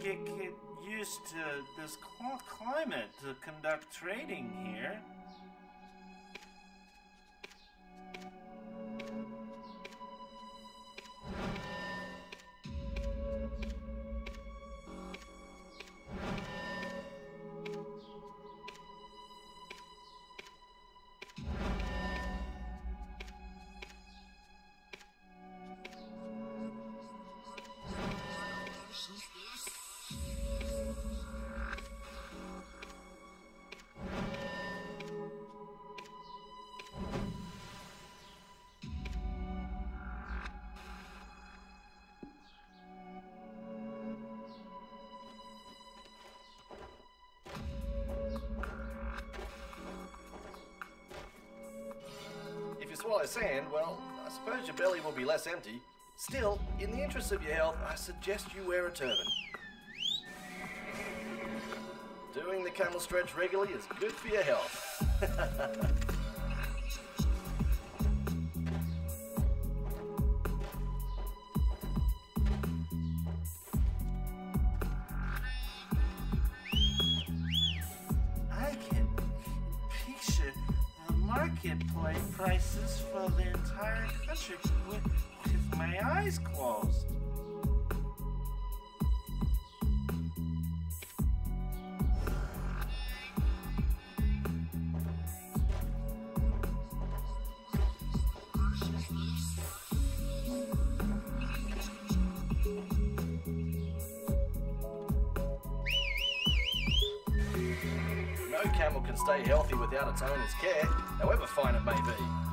get used to this climate to conduct trading here. If you swallow sand, well, I suppose your belly will be less empty. Still, in the interest of your health, I suggest you wear a turban. Doing the camel stretch regularly is good for your health. I can picture the marketplace prices for the entire country with my eyes closed. No camel can stay healthy without its owner's care, however fine it may be.